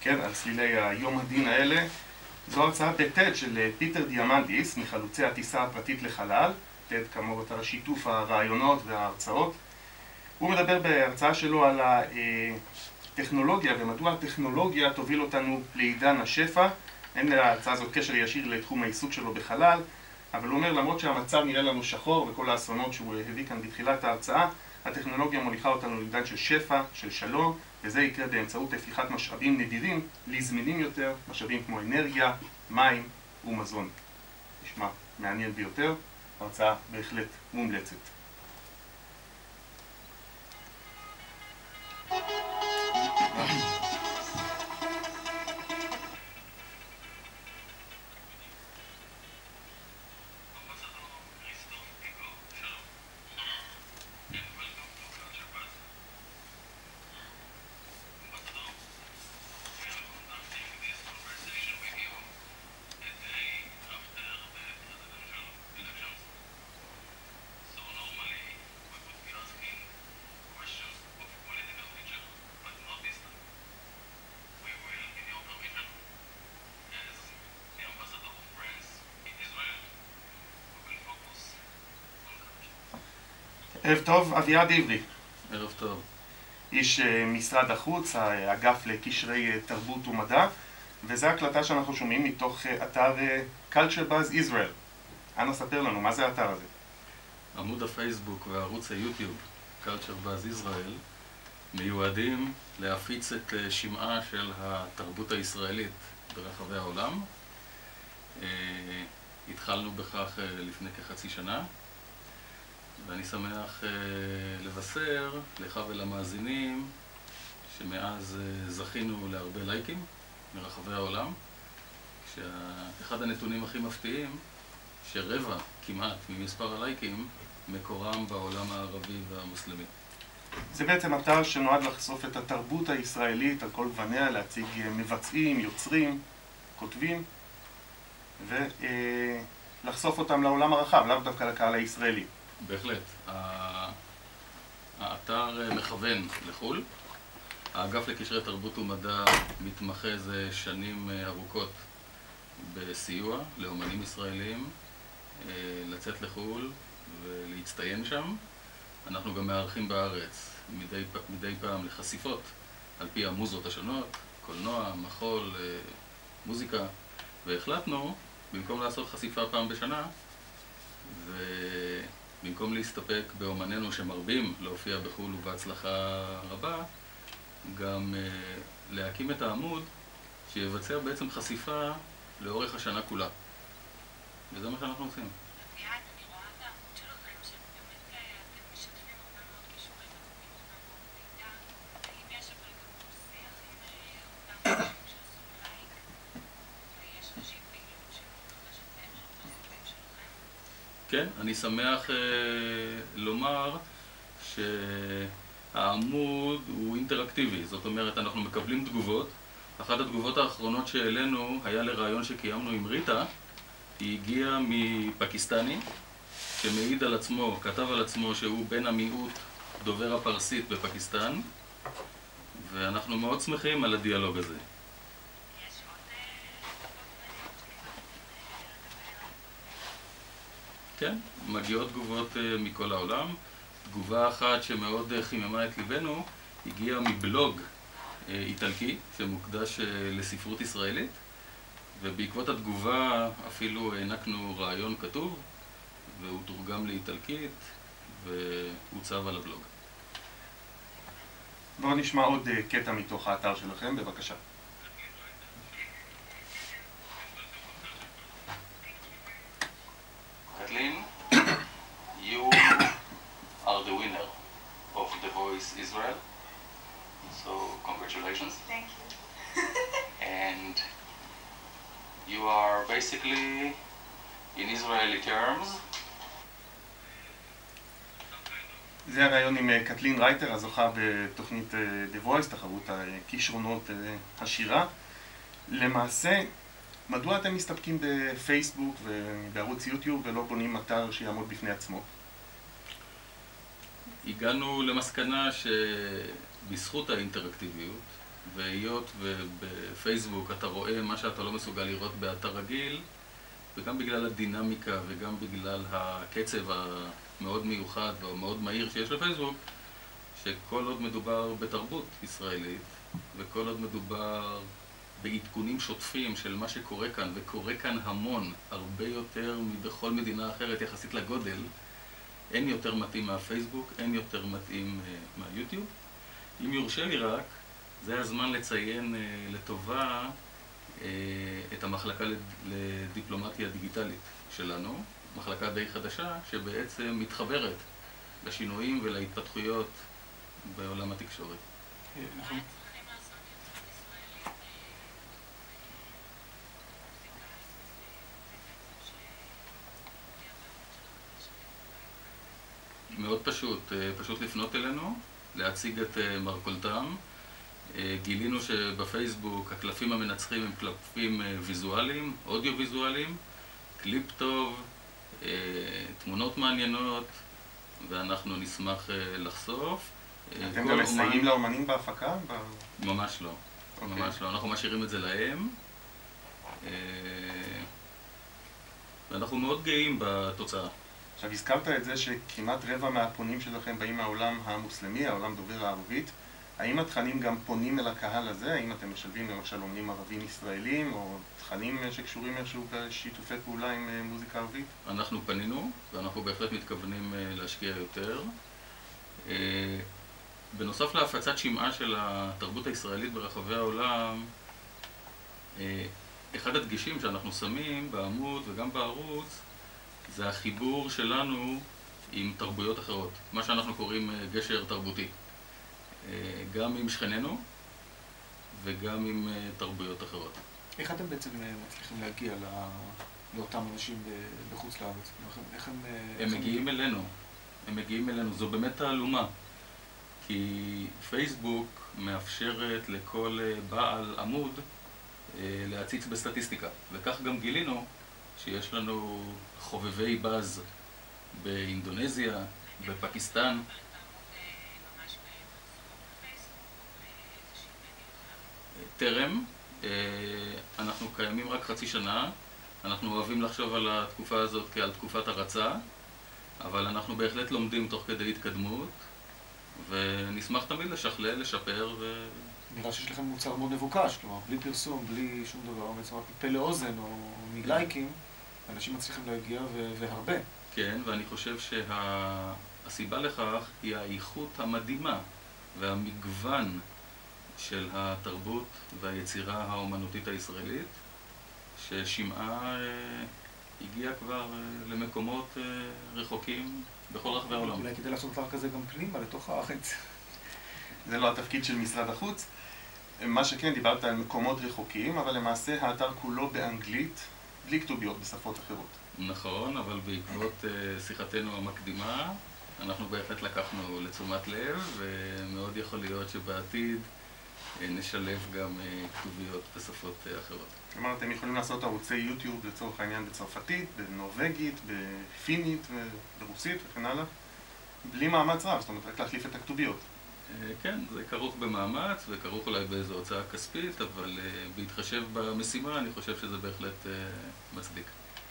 כן, על צלילי היום הדין האלה. זו הרצאה ב-TED של פיטר דיאמנדיס, מחלוצי הטיסה הפרטית לחלל. TED כאמור את שיתוף הרעיונות וההרצאות. הוא מדבר בהרצאה שלו על הטכנולוגיה ומדוע הטכנולוגיה תוביל אותנו לעידן השפע. אין להרצאה הזאת קשר ישיר לתחום העיסוק שלו בחלל, אבל הוא אומר, למרות שהמצב נראה לנו שחור וכל האסונות שהוא הביא כאן בתחילת ההרצאה, הטכנולוגיה מוליכה אותנו לעידן של שפע, של שלום, וזה יקרה באמצעות הפיכת משאבים נדירים לזמינים יותר, משאבים כמו אנרגיה, מים ומזון. נשמע מעניין ביותר, הרצאה בהחלט מומלצת. ערב טוב, אביעד עברי. ערב טוב. איש משרד החוץ, האגף לקשרי תרבות ומדע, וזו הקלטה שאנחנו שומעים מתוך אתר Culture Buzz Israel. אנא ספר לנו, מה זה האתר הזה? עמוד הפייסבוק וערוץ היוטיוב Culture Buzz Israel מיועדים להפיץ את שמעה של התרבות הישראלית ברחבי העולם. התחלנו בכך לפני כחצי שנה, ואני שמח לבשר לך ולמאזינים שמאז זכינו להרבה לייקים מרחבי העולם, שאחד הנתונים הכי מפתיעים שרבע כמעט ממספר הלייקים מקורם בעולם הערבי והמוסלמי. זה בעצם אתר שנועד לחשוף את התרבות הישראלית על כל גווניה, להציג מבצעים, יוצרים, כותבים, ולחשוף אותם לעולם הרחב, לאו דווקא לקהל הישראלי. בהחלט. האתר מכוון לחו"ל. האגף לקשרי תרבות ומדע מתמחה זה שנים ארוכות בסיוע לאומנים ישראלים לצאת לחו"ל ולהצטיין שם. אנחנו גם מארחים בארץ מדי פעם לחשיפות על פי המוזות השונות, קולנוע, מחול, מוזיקה, והחלטנו, במקום לעשות חשיפה פעם בשנה, במקום להסתפק באומנינו שמרבים להופיע בחו"ל ובהצלחה רבה, גם להקים את העמוד שיבצע בעצם חשיפה לאורך השנה כולה. וזה מה שאנחנו עושים. אביעד, אני רואה בעמוד שלכם שבאמת אתם משתפים הרבה מאוד קישורים ונותנים הרבה מאוד מידע. האם יש אבל גם שיח עם אותם אנשים שעשו לייק? ויש איזושהי פעילות שמתרחשת בהמשך מהסיפורים שלכם? כן, אני שמח לומר שהעמוד הוא אינטראקטיבי, זאת אומרת אנחנו מקבלים תגובות. אחת התגובות האחרונות שהעלינו היה לרעיון שקיימנו עם ריטה. היא הגיעה מפקיסטני שמעיד על עצמו, כתב על עצמו שהוא בן המיעוט דובר הפרסית בפקיסטן, ואנחנו מאוד שמחים על הדיאלוג הזה. יש עוד כן, מגיעות תגובות מכל העולם. תגובה אחת שמאוד חיממה את ליבנו הגיעה מבלוג איטלקי שמוקדש לספרות ישראלית, ובעקבות התגובה אפילו הענקנו רעיון כתוב והוא תורגם לאיטלקית והוצב על הבלוג. בואו נשמע עוד קטע מתוך האתר שלכם, בבקשה. Kathleen, you are the winner of The Voice Israel, so congratulations. Thank you. And you are basically, in Israeli terms, זה הרעיון עם קתלין רייטר, הזוכה בתוכנית The Voice, תחרות הכישרונות השירה. למעשה, מדוע אתם מסתפקים בפייסבוק ובערוץ יוטיוב ולא בונים אתר שיעמוד בפני עצמו? הגענו למסקנה שבזכות האינטראקטיביות והיות ובפייסבוק אתה רואה מה שאתה לא מסוגל לראות באתר רגיל, וגם בגלל הדינמיקה וגם בגלל הקצב המאוד מיוחד והמאוד מהיר שיש לפייסבוק, שכל עוד מדובר בתרבות ישראלית, וכל עוד מדובר בעדכונים שוטפים של מה שקורה כאן, וקורה כאן המון, הרבה יותר מבכל מדינה אחרת יחסית לגודל, אין יותר מתאים מהפייסבוק, אין יותר מתאים מהיוטיוב. אם יורשה לי רק, זה הזמן לציין לטובה את המחלקה לדיפלומטיה דיגיטלית שלנו, מחלקה די חדשה שבעצם מתחברת לשינויים ולהתפתחויות בעולם התקשורת. מה צריכים לעשות יוצרים ישראלים במוזיקה? מאוד פשוט, פשוט לפנות אלינו, להציג את מרכולתם. גילינו שבפייסבוק הקלפים המנצחים הם קלפים ויזואליים, אודיו-ויזואליים, קליפ טוב, תמונות מעניינות, ואנחנו נשמח לחשוף. אתם גם מסייעים לאומנים בהפקה? ממש לא, ממש לא. אנחנו משאירים את זה להם. ואנחנו מאוד גאים בתוצאה. עכשיו, הזכרת את זה שכמעט רבע מהפונים שלכם באים מהעולם המוסלמי, העולם דובר הערבית. האם התכנים גם פונים אל הקהל הזה? האם אתם משלבים למשל אומנים ערבים ישראלים, או תכנים שקשורים איכשהו בשיתופי פעולה עם מוזיקה ערבית? אנחנו פנינו, ואנחנו בהחלט מתכוונים להשקיע יותר. בנוסף להפצת שמעה של התרבות הישראלית ברחבי העולם, אחד הדגשים שאנחנו שמים בעמוד וגם בערוץ, זה החיבור שלנו עם תרבויות אחרות, מה שאנחנו קוראים גשר תרבותי. גם עם שכנינו וגם עם תרבויות אחרות. איך אתם בעצם מצליחים להגיע לאותם אנשים בחוץ לארץ? הם מגיעים אלינו. הם מגיעים אלינו. זו באמת תעלומה. כי פייסבוק מאפשרת לכל בעל עמוד להציץ בסטטיסטיקה. וכך גם גילינו שיש לנו חובבי באז באינדונזיה, בפקיסטן. טרם, אנחנו קיימים רק חצי שנה, אנחנו אוהבים לחשוב על התקופה הזאת כעל תקופת הרצה, אבל אנחנו בהחלט לומדים תוך כדי התקדמות, ונשמח תמיד לשכלל, לשפר נראה שיש לכם מוצר מאוד מבוקש, כלומר, בלי פרסום, בלי שום דבר, בעצם רק מפה לאוזן או מלייקים, אנשים מצליחים להגיע והרבה. כן, ואני חושב שהסיבה לכך היא האיכות המדהימה והמגוון של התרבות והיצירה האומנותית הישראלית, ששמעה הגיעה כבר למקומות רחוקים בכל רחבי העולם. אולי כדי לעשות דבר כזה גם פנימה, לתוך הארץ. זה לא התפקיד של משרד החוץ. מה שכן, דיברת על מקומות רחוקים, אבל למעשה האתר כולו באנגלית, בלי כתוביות בשפות אחרות. נכון, אבל בעקבות שיחתנו המקדימה, אנחנו בהחלט לקחנו לתשומת לב, ומאוד יכול להיות שבעתיד נשלב גם כתוביות בשפות אחרות. כלומר, אתם יכולים לעשות ערוצי יוטיוב לצורך העניין בצרפתית, בנורווגית, בפינית, ברוסית וכן הלאה, בלי מאמץ רב, זאת אומרת, רק להחליף את הכתוביות. כן, זה כרוך במאמץ וכרוך אולי באיזו הוצאה כספית, אבל בהתחשב במשימה אני חושב שזה בהחלט מצדיק.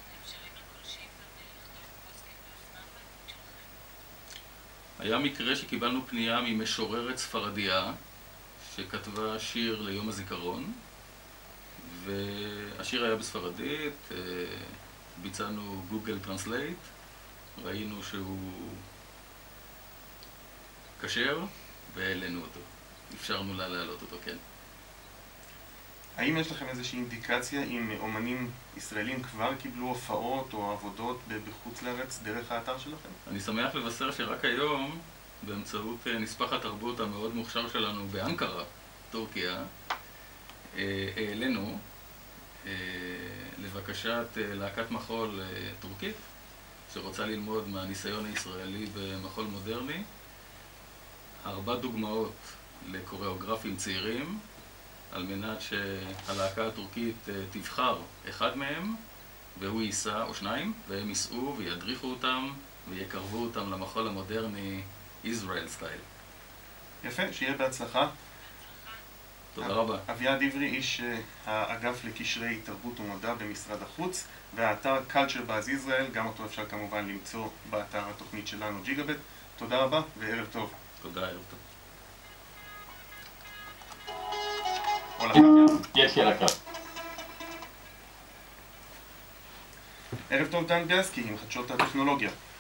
היה מקרה שקיבלנו פנייה ממשוררת ספרדיה שכתבה שיר ליום הזיכרון, והשיר היה בספרדית, ביצענו גוגל טרנסלייט, ראינו שהוא כשר והעלינו אותו, אפשרנו לה להעלות אותו, כן. האם יש לכם איזושהי אינדיקציה אם אומנים ישראלים כבר קיבלו הופעות או עבודות בחוץ לארץ דרך האתר שלכם? אני שמח לבשר שרק היום, באמצעות נספח התרבות המאוד מוכשר שלנו באנקרה, טורקיה, העלינו לבקשת להקת מחול טורקית, שרוצה ללמוד מהניסיון הישראלי במחול מודרני, 4 דוגמאות לקוריאוגרפים צעירים, על מנת שהלהקה הטורקית תבחר אחד מהם, והוא ייסע, או 2, והם ייסעו וידריכו אותם ויקרבו אותם למחול המודרני Israel סטייל. יפה, שיהיה בהצלחה. תודה רבה. אביעד עברי, איש האגף לקשרי תרבות ומדע במשרד החוץ, והאתר Culture Buzz Israel, גם אותו אפשר כמובן למצוא באתר התוכנית שלנו ג'יגאבט. תודה רבה וערב טוב. תודה, ערב טוב. יש לי על הקו. ערב טוב, דן ביאסקי עם חדשות הטכנולוגיה.